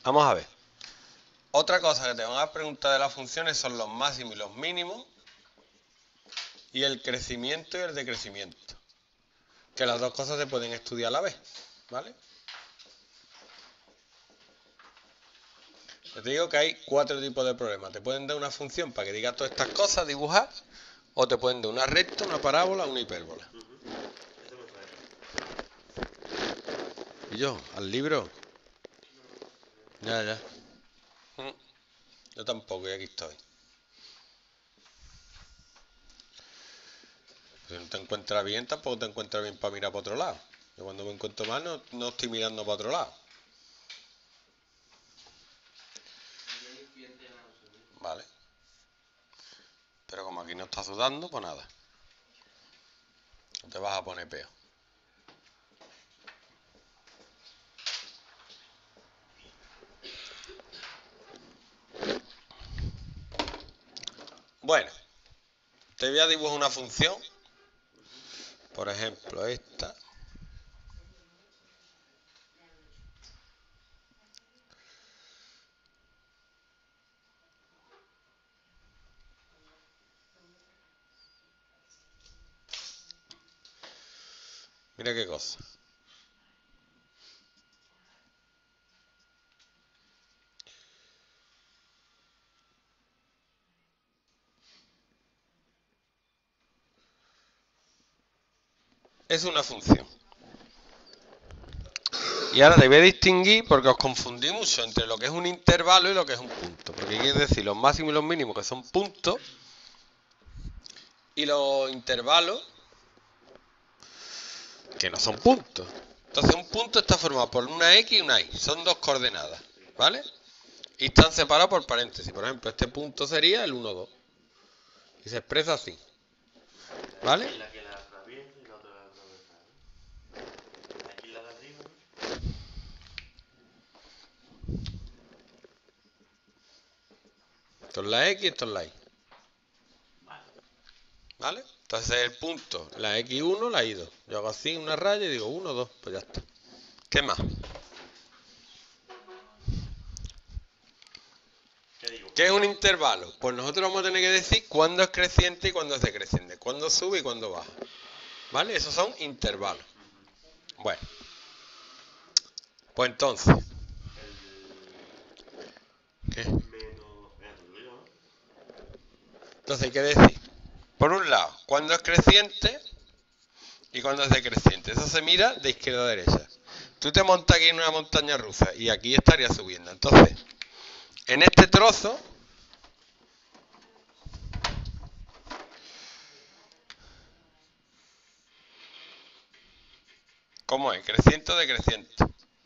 Vamos a ver. Otra cosa que te van a preguntar de las funciones son los máximos y los mínimos y el crecimiento y el decrecimiento. Que las dos cosas se pueden estudiar a la vez, ¿vale? Yo te digo que hay 4 tipos de problemas. Te pueden dar una función para que diga todas estas cosas, dibujar, o te pueden dar una recta, una parábola, una hipérbola. ¿Y yo? ¿Al libro? Ya. Yo tampoco, y aquí estoy. Si no te encuentras bien, tampoco te encuentras bien para mirar para otro lado. Yo cuando me encuentro mal no estoy mirando para otro lado. Vale. Pero como aquí no está sudando, pues nada. No te vas a poner peor. Bueno, te voy a dibujar una función. Por ejemplo, esta. Mira qué cosa. Es una función. Y ahora te voy a distinguir porque os confundí mucho entre lo que es un intervalo y lo que es un punto. Porque quiere decir los máximos y los mínimos que son puntos y los intervalos que no son puntos. Entonces un punto está formado por una X y una Y. Son dos coordenadas, ¿vale? Y están separados por paréntesis. Por ejemplo, este punto sería el 1, 2. Y se expresa así. ¿Vale? Esto es la X y esto es la Y. ¿Vale? Entonces el punto, la X1, la Y2. Yo hago así una raya y digo 1, 2. Pues ya está. ¿Qué más? ¿Qué es un intervalo? Pues nosotros vamos a tener que decir cuándo es creciente y cuándo es decreciente. Cuándo sube y cuándo baja. ¿Vale? Esos son intervalos. Bueno. Pues entonces. ¿Qué? Entonces hay que decir, por un lado, cuándo es creciente y cuándo es decreciente. Eso se mira de izquierda a derecha. Tú te montas aquí en una montaña rusa y aquí estarías subiendo. Entonces, en este trozo, ¿cómo es? ¿Creciente o decreciente?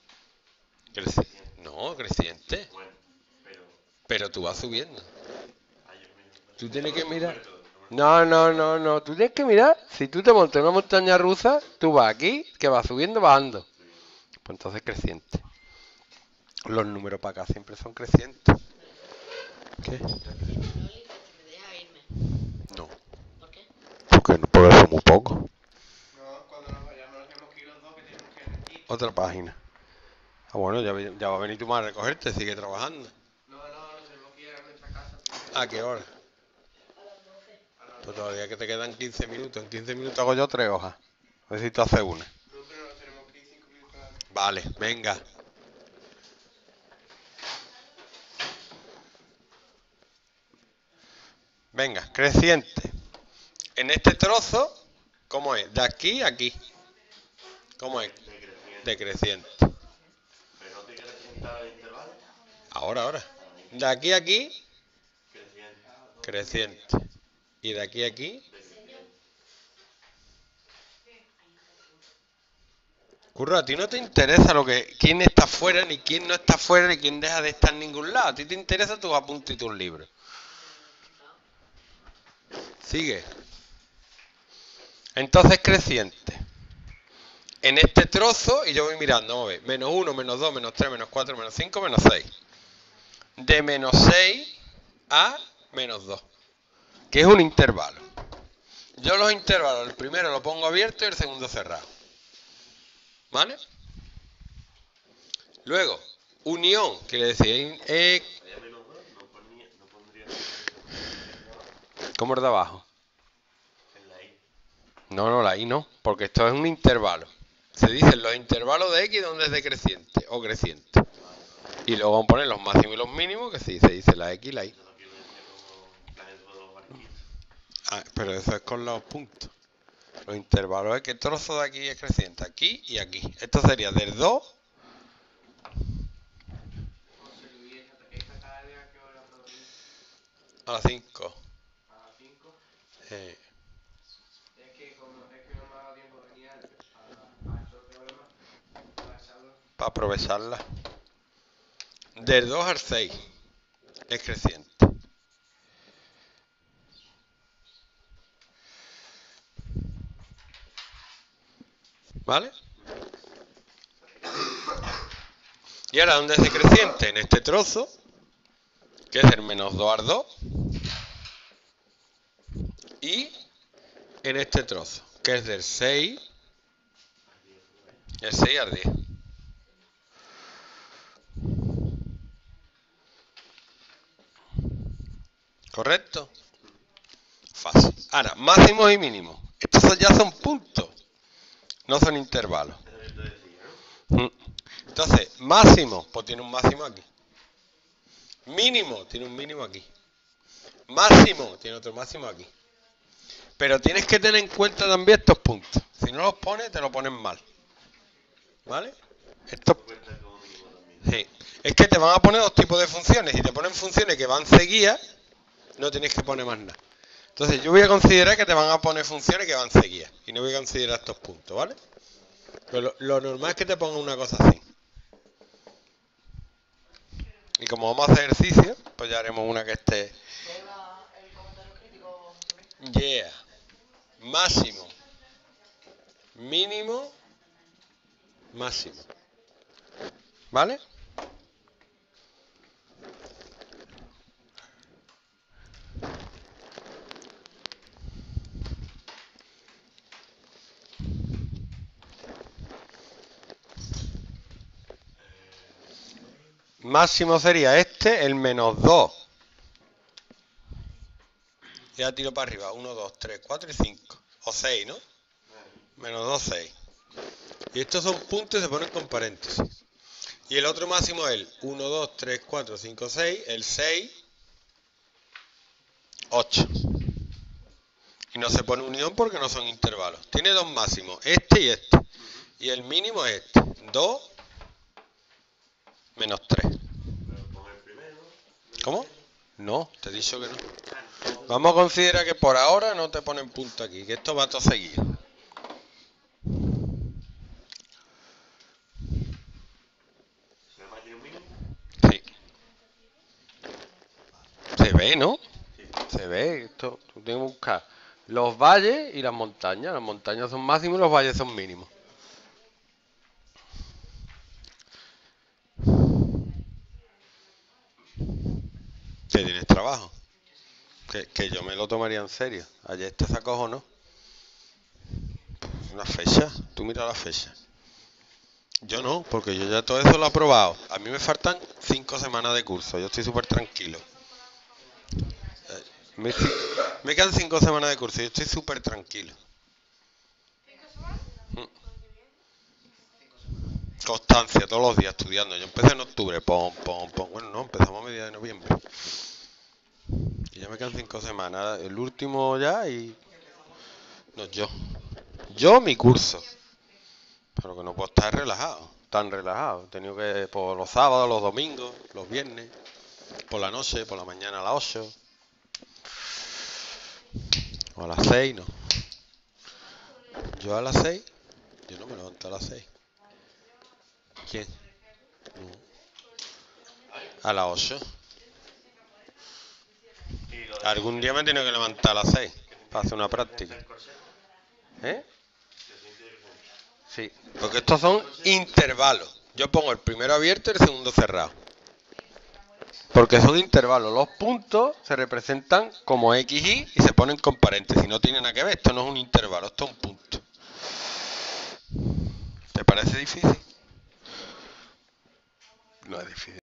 No, creciente. Pero tú vas subiendo. Tú tienes que mirar. No. Tú tienes que mirar. Si tú te montas en una montaña rusa, tú vas aquí, que vas subiendo, bajando. Pues entonces creciente. Los números para acá siempre son crecientes. ¿Qué? No. ¿Por qué? Porque eso muy poco. No, cuando nos vayamos nos tenemos que ir los dos que tenemos que ir aquí. Otra página. Ah, bueno, ya va a venir tu madre a recogerte, sigue trabajando. No, nos tenemos que ir a nuestra casa. ¿A qué hora? A las 12. Pues todavía que te quedan 15 minutos. En 15 minutos hago yo 3 hojas. A ver si tú haces una. No, pero nos tenemos que ir 5 minutos antes. Vale, venga. Venga, creciente. En este trozo, ¿cómo es? De aquí a aquí. ¿Cómo es? Decreciente. Ahora. De aquí a aquí, creciente. Y de aquí a aquí, Curro, a ti no te interesa quién está fuera, ni quién no está fuera, ni quién deja de estar en ningún lado. A ti te interesa tus apuntes y tus libros. Sigue. Entonces creciente. En este trozo, y yo voy mirando, vamos a ver, menos 1, menos 2, menos 3, menos 4, menos 5, menos 6. De menos 6 a menos 2, que es un intervalo. Yo los intervalos, el primero lo pongo abierto y el segundo cerrado. ¿Vale? Luego, unión, quiere decir, ¿cómo es de abajo? No, la I no, porque esto es un intervalo. Se dicen los intervalos de X donde es decreciente o creciente. Y luego vamos a poner los máximos y los mínimos, que sí, se dice la X y la Y. Ah, pero eso es con los puntos. Los intervalos es que el trozo de aquí es creciente, aquí y aquí. Esto sería del 2 a las 5. A las 5. Eh, Es que no me ha dado tiempo de venir a esos problemas para echarlo. para aprovecharla. Del 2 al 6 es creciente. ¿Vale? Y ahora, ¿dónde es decreciente? En este trozo, que es el menos 2 al 2. Y en este trozo, que es del 6, el 6 al 10. ¿Correcto? Fácil. Ahora, máximos y mínimos. Estos ya son puntos, no son intervalos. Entonces, máximo, pues tiene un máximo aquí. Mínimo, tiene un mínimo aquí. Máximo, tiene otro máximo aquí. Pero tienes que tener en cuenta también estos puntos. Si no los pones, te lo ponen mal. ¿Vale? Estos... Sí. Es que te van a poner dos tipos de funciones. Si te ponen funciones que van seguidas, no tienes que poner más nada. Entonces yo voy a considerar que te van a poner funciones que van seguidas. Y no voy a considerar estos puntos, ¿vale? Pero lo normal es que te ponga una cosa así. Y como vamos a hacer ejercicio, pues ya haremos una que esté... El comentario crítico. Yeah. Máximo. Mínimo. Máximo. ¿Vale? Máximo sería este, el menos 2. Ya tiro para arriba. 1, 2, 3, 4 y 5. O 6, ¿no? Menos 2, 6. Y estos son puntos y se ponen con paréntesis. Y el otro máximo es el 1, 2, 3, 4, 5, 6. El 6, 8. Y no se pone unión porque no son intervalos. Tiene dos máximos, este y este. Y el mínimo es este. 2 menos 3. ¿Cómo? No, te he dicho que no. Vamos a considerar que por ahora no te ponen punto aquí, que esto va todo seguido. Sí. Se ve, ¿no? Se ve. Esto, tú tienes que buscar los valles y las montañas. Las montañas son máximos y los valles son mínimos. Que tienes trabajo. Que yo me lo tomaría en serio. Ayer te sacó o no. Una fecha. Tú mira la fecha. Yo no, porque yo ya todo eso lo he aprobado. A mí me faltan 5 semanas de curso. Yo estoy súper tranquilo. Me quedan 5 semanas de curso. Yo estoy súper tranquilo. Constancia, todos los días estudiando. Yo empecé en octubre. Pom. Bueno, no, empezamos a mediados de noviembre. Y ya me quedan 5 semanas. El último ya y... No, yo mi curso. Pero que no puedo estar relajado. Tan relajado. He tenido que por los sábados, los domingos, los viernes. Por la noche, por la mañana a las 8. O a las 6, no. Yo a las 6. Yo no me levanto a las 6. ¿Quién? No. A las 8. Algún día me he tenido que levantar a las 6 para hacer una práctica. ¿Eh? Sí, porque estos son intervalos. Yo pongo el primero abierto y el segundo cerrado. Porque son intervalos. Los puntos se representan como XY y se ponen con paréntesis. No tiene nada que ver. Esto no es un intervalo, esto es un punto. ¿Te parece difícil? No es difícil.